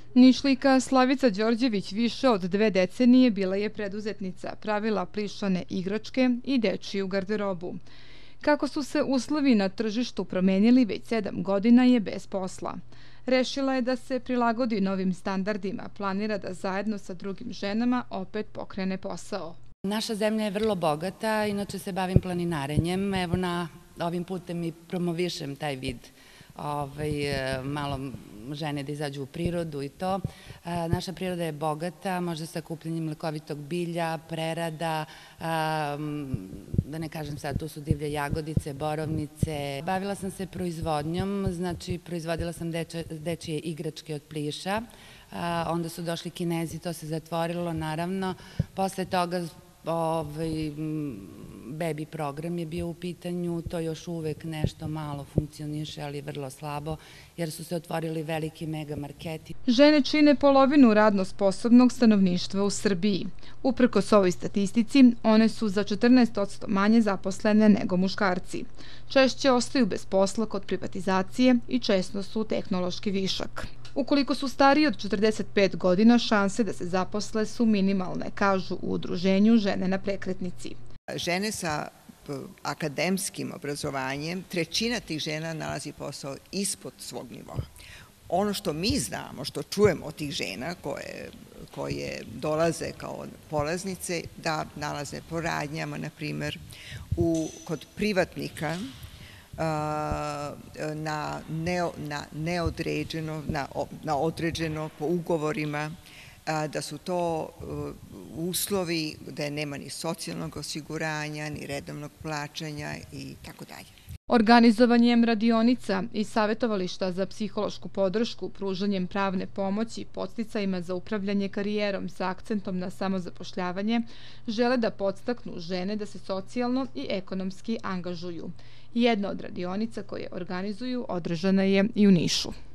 Nišlijka Slavica Đorđević više od 2 decenije bila je preduzetnica, pravila plišane igračke i dečiju garderobu. Kako su se uslovi na tržištu promenili, već 7 godina je bez posla. Rešila je da se prilagodi novim standardima, planira da zajedno sa drugim ženama opet pokrene posao. Naša zemlja je vrlo bogata, inače se bavim planinarenjem. Evo ovim putem i promovišem taj vid, malo žene da izađu u prirodu i to. Naša priroda je bogata, može sakupljanjem lekovitog bilja, prerada, da ne kažem sad, tu su divlje jagodice, borovnice. Bavila sam se proizvodnjom, znači proizvodila sam dečije igračke od pliša, onda su došli Kinezi, to se zatvorilo naravno. Posle toga bebi program je bio u pitanju, to još uvek nešto malo funkcioniše, ali vrlo slabo, jer su se otvorili veliki mega marketi. Žene čine polovinu radno sposobnog stanovništva u Srbiji. Uprkos ovoj statistici, one su za 14% manje zaposlene nego muškarci. Češće ostaju bez posla kod privatizacije i često su tehnološki višak. Ukoliko su stariji od 45 godina, šanse da se zaposle su minimalne, kažu u udruženju Žene na prekretnici. Žene sa akademskim obrazovanjem, trećina tih žena nalazi posao ispod svog nivoa. Ono što mi znamo, što čujemo od tih žena koje dolaze kao polaznice, da nalaze po radnjama, na primer, kod privatnika, na neodređeno, na određeno, po ugovorima, da su to uslovi gde nema ni socijalnog osiguranja, ni redovnog plaćanja i tako dalje. Organizovanjem radionica i savetovališta za psihološku podršku, pružanjem pravne pomoći i podsticajima za upravljanje karijerom sa akcentom na samozapošljavanje, žele da podstaknu žene da se socijalno i ekonomski angažuju. Jedna od radionica koje organizuju održana je i u Nišu.